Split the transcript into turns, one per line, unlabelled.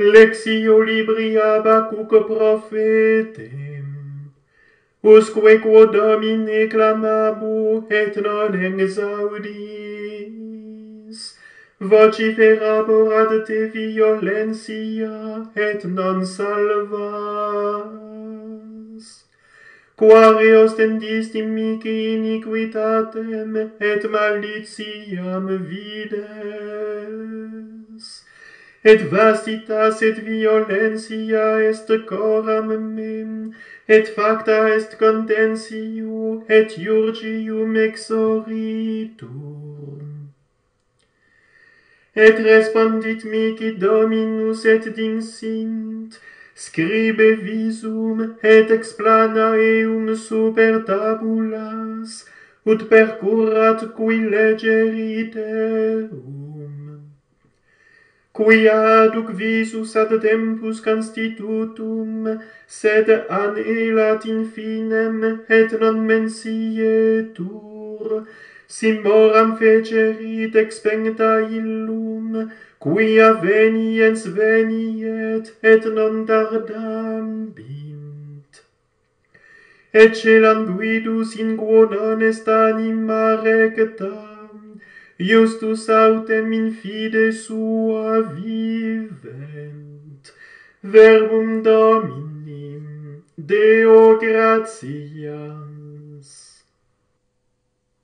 Lexio libri Habacuc prophetem. Usque quod Domine clamabu et non exaudis. Vociferabor ad te violentia et non salvas. Quare ostendisti mihi iniquitatem et malditiam vides. Et vastitas et violentia est coram mem, et facta est contentio, et iurgium exoritur. Et respondit mihi Dominus et dinsint, scribe visum et explana eum super tabulas, ut percurat qui legerit eum. Qui aduc visus ad tempus constitutum, sed anelat in finem, et non mensietur, si moram fecerit expecta illum, quia veniens veniet, et non tardambint. Et celam guidus in quo non est anima recta, justus autem in fide sua vivent. Verbum Domini, Deo gratia.